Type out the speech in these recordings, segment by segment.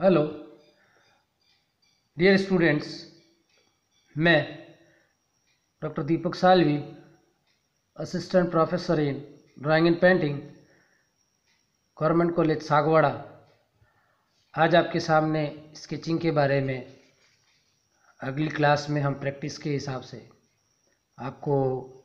Hello dear students, मैं doctor Deepak Salvi, assistant professor in drawing and painting, government college Sagwara, आज आपके सामने स्केचिंग के बारे में अगली क्लास में हम प्रैक्टिस के हिसाब से आपको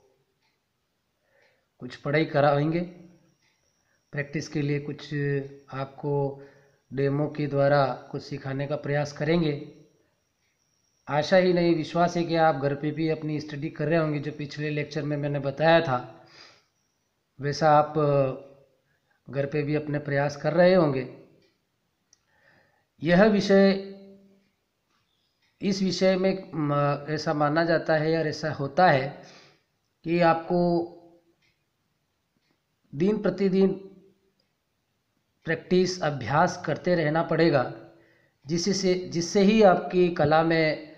कुछ पढ़ाई कराएंगे। प्रैक्टिस के लिए कुछ आपको डेमो के द्वारा कुछ सिखाने का प्रयास करेंगे। आशा ही नहीं, विश्वास है कि आप घर पे भी अपनी स्टडी कर रहे होंगे। जो पिछले लेक्चर में मैंने बताया था वैसा आप घर पे भी अपने प्रयास कर रहे होंगे। यह विषय, इस विषय में ऐसा माना जाता है और ऐसा होता है कि आपको दिन प्रतिदिन प्रैक्टिस अभ्यास करते रहना पड़ेगा, जिससे ही आपकी कला में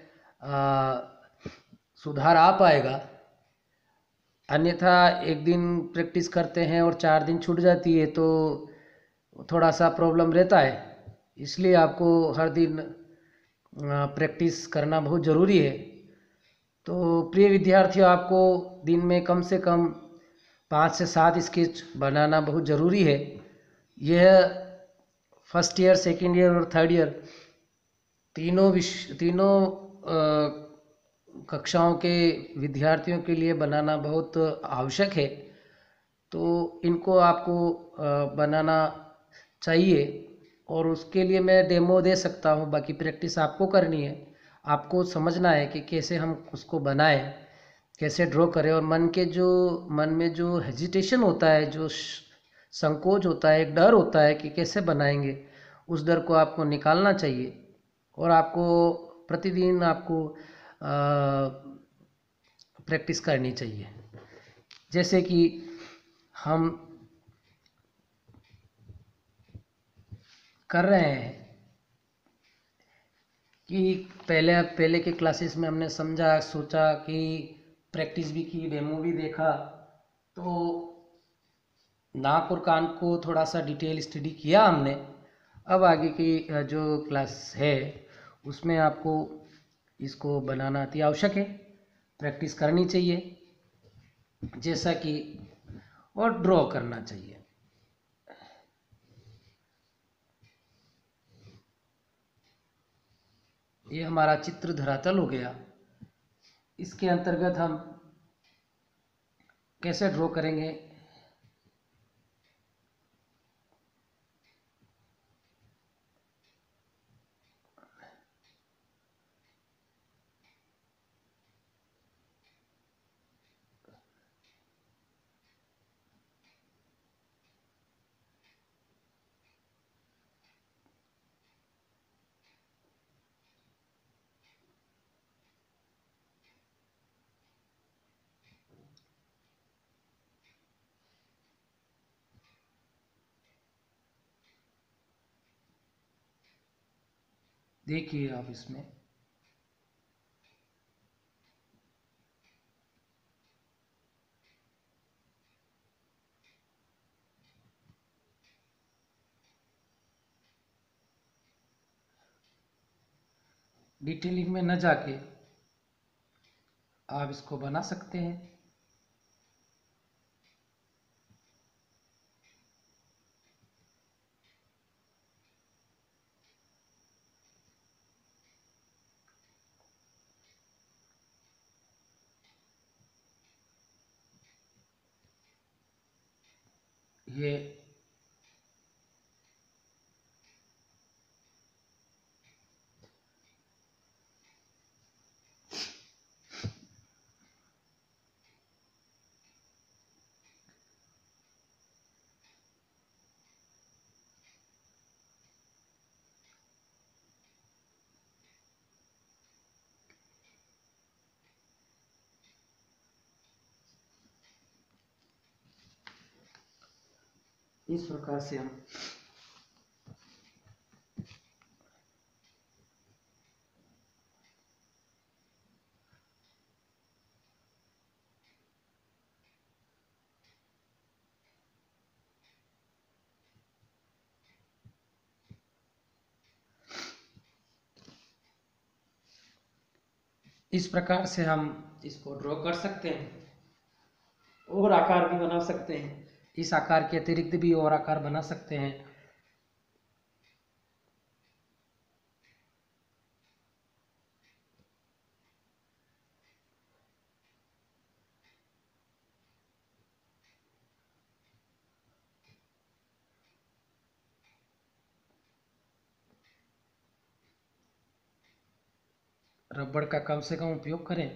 सुधार आ पाएगा। अन्यथा एक दिन प्रैक्टिस करते हैं और 4 दिन छूट जाती है तो थोड़ा सा प्रॉब्लम रहता है। इसलिए आपको हर दिन प्रैक्टिस करना बहुत ज़रूरी है। तो प्रिय विद्यार्थियों, आपको दिन में कम से कम 5 से 7 स्केच बनाना बहुत ज़रूरी है। यह फर्स्ट ईयर, सेकेंड ईयर और थर्ड ईयर तीनों कक्षाओं के विद्यार्थियों के लिए बनाना बहुत आवश्यक है। तो इनको आपको बनाना चाहिए और उसके लिए मैं डेमो दे सकता हूँ। बाकी प्रैक्टिस आपको करनी है। आपको समझना है कि कैसे हम उसको बनाएं, कैसे ड्रॉ करें। और मन में जो हेजिटेशन होता है, जो संकोच होता है, एक डर होता है कि कैसे बनाएंगे, उस डर को आपको निकालना चाहिए। और आपको प्रतिदिन आपको प्रैक्टिस करनी चाहिए। जैसे कि हम कर रहे हैं कि पहले पहले के क्लासेस में हमने समझा, सोचा कि प्रैक्टिस भी की, डेमो भी देखा, तो नाक और कान को थोड़ा सा डिटेल स्टडी किया हमने। अब आगे की जो क्लास है उसमें आपको इसको बनाना अति आवश्यक है, प्रैक्टिस करनी चाहिए, जैसा कि और ड्रॉ करना चाहिए। ये हमारा चित्र धरातल हो गया। इसके अंतर्गत हम कैसे ड्रॉ करेंगे, देखिए आप इसमें डिटेलिंग में न जाके आप इसको बना सकते हैं। ये इस प्रकार से हम इस प्रकार से हम इसको ड्रॉ कर सकते हैं और आकार भी बना सकते हैं। इस आकार के अतिरिक्त भी और आकार बना सकते हैं। रबड़ का कम से कम उपयोग करें।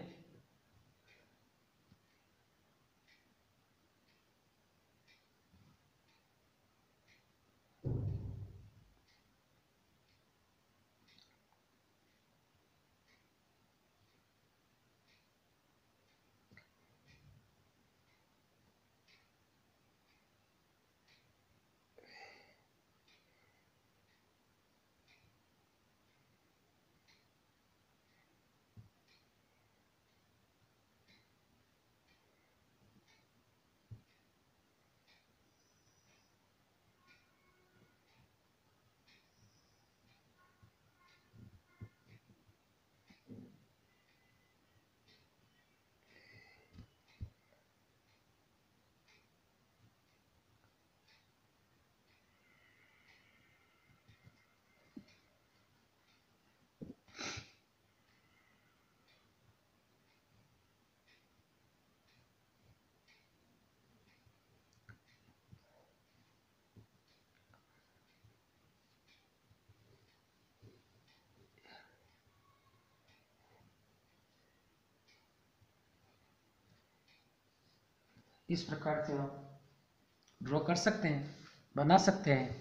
इस प्रकार से हम ड्रॉ कर सकते हैं, बना सकते हैं।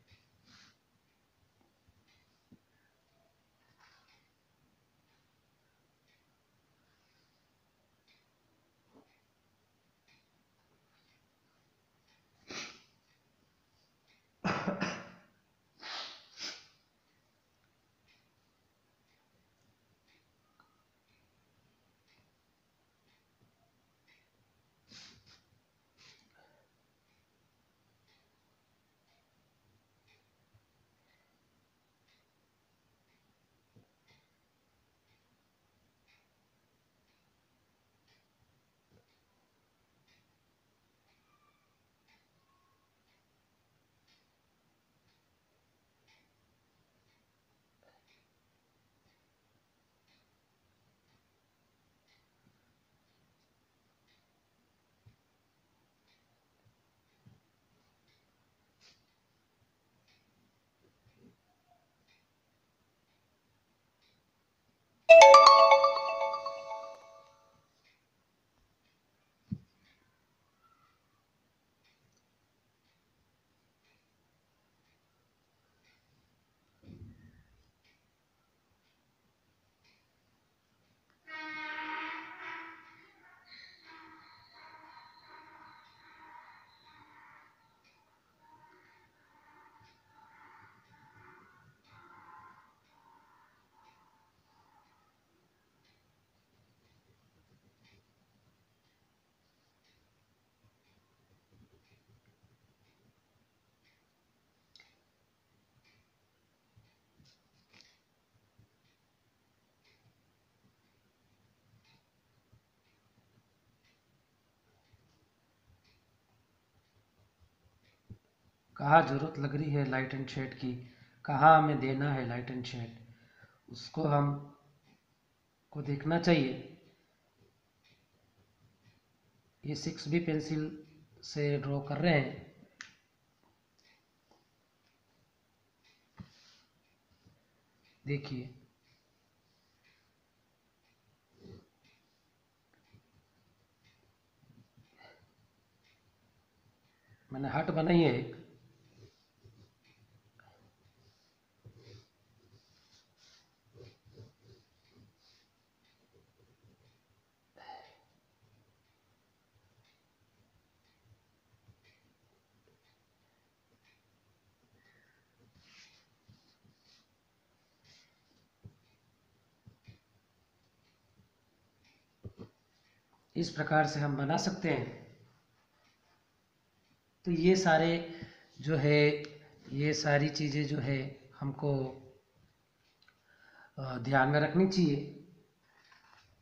कहाँ ज़रूरत लग रही है लाइट एंड शेड की, कहाँ हमें देना है लाइट एंड शेड, उसको हम को देखना चाहिए। ये 6B पेंसिल से ड्रॉ कर रहे हैं। देखिए, मैंने हार्ट बनाई है एक। इस प्रकार से हम बना सकते हैं। तो ये सारे जो है, ये सारी चीज़ें जो है हमको ध्यान में रखनी चाहिए।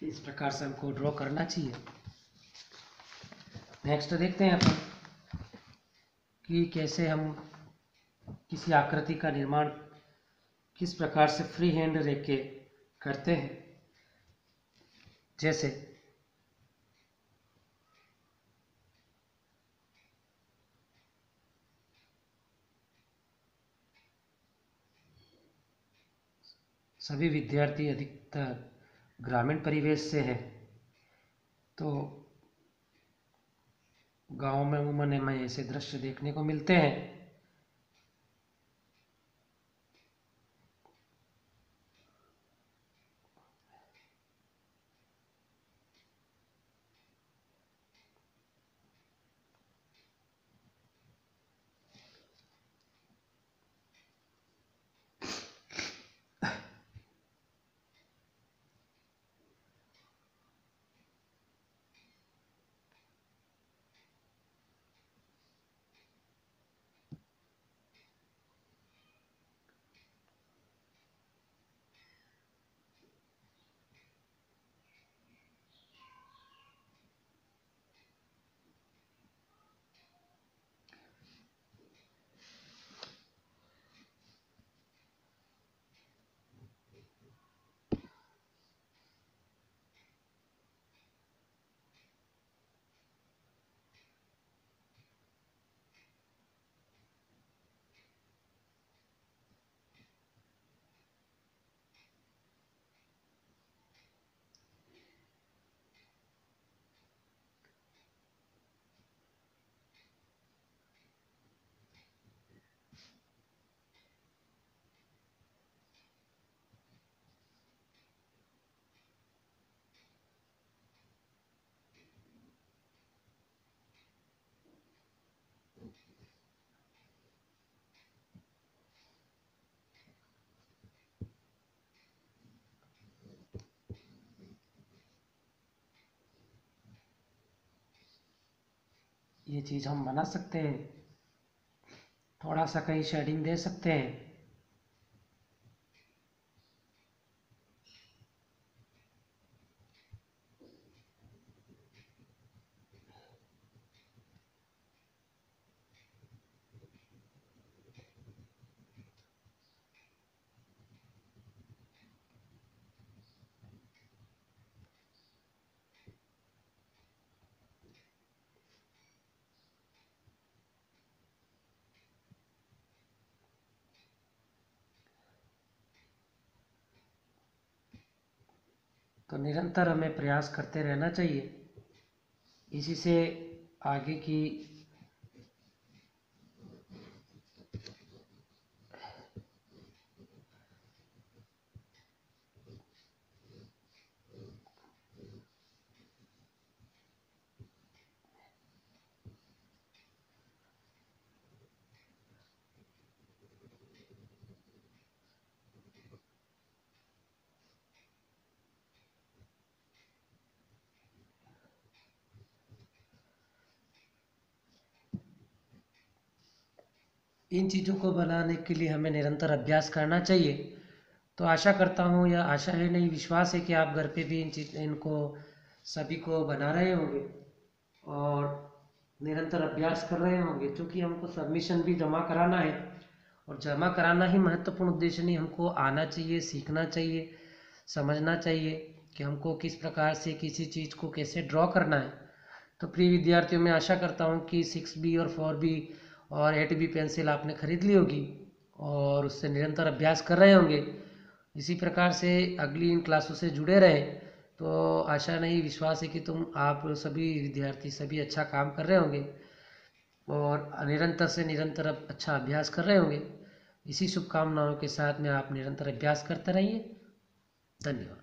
इस प्रकार से हमको ड्रॉ करना चाहिए। नेक्स्ट देखते हैं अपन कि कैसे हम किसी आकृति का निर्माण किस प्रकार से फ्री हैंड रख के करते हैं। जैसे सभी विद्यार्थी अधिकतर ग्रामीण परिवेश से हैं, तो गांव में अमूमन हमें ऐसे दृश्य देखने को मिलते हैं। ये चीज़ हम बना सकते हैं, थोड़ा सा कहीं शेडिंग दे सकते हैं। तो निरंतर हमें प्रयास करते रहना चाहिए, इसी से आगे की इन चीज़ों को बनाने के लिए हमें निरंतर अभ्यास करना चाहिए। तो आशा करता हूँ, या आशा है नहीं, विश्वास है कि आप घर पे भी इनको सभी को बना रहे होंगे और निरंतर अभ्यास कर रहे होंगे, क्योंकि हमको सबमिशन भी जमा कराना है। और जमा कराना ही महत्वपूर्ण उद्देश्य नहीं, हमको आना चाहिए, सीखना चाहिए, समझना चाहिए कि हमको किस प्रकार से किसी चीज़ को कैसे ड्रॉ करना है। तो प्रिय विद्यार्थियों, मैं आशा करता हूँ कि 6B और 4B और 8B पेंसिल आपने खरीद ली होगी और उससे निरंतर अभ्यास कर रहे होंगे। इसी प्रकार से अगली इन क्लासों से जुड़े रहें। तो आशा नहीं, विश्वास है कि आप सभी विद्यार्थी सभी अच्छा काम कर रहे होंगे और निरंतर से निरंतर अब अच्छा अभ्यास कर रहे होंगे। इसी शुभकामनाओं के साथ में आप निरंतर अभ्यास करते रहिए। धन्यवाद।